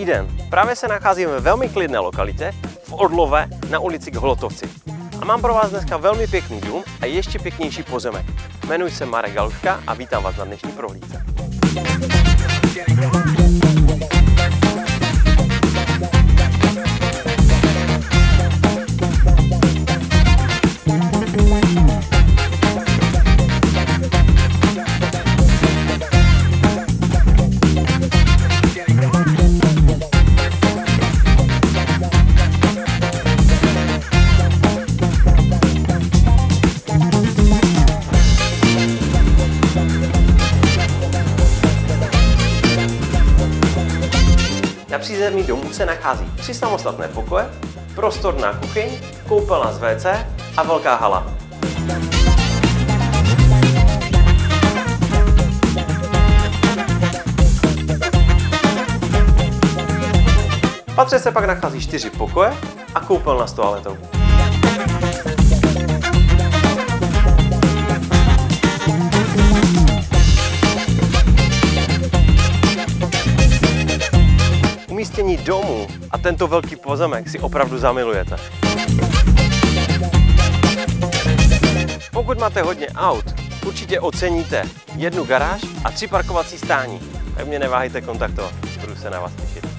Dobrý den, právě se nacházíme ve velmi klidné lokalitě v Orlové na ulici k Holotovci. A mám pro vás dneska velmi pěkný dům a ještě pěknější pozemek. Jmenuji se Marek Galuška a vítám vás na dnešní prohlídce. Na přízemí domu se nachází 3 samostatné pokoje, prostor na kuchyň, koupelna z WC a velká hala. V patře se pak nachází 4 pokoje a koupelna s toaletou. Umístění domu a tento velký pozemek si opravdu zamilujete. Pokud máte hodně aut, určitě oceníte 1 garáž a 3 parkovací stání. Tak mě neváhejte kontaktovat, budu se na vás těšit.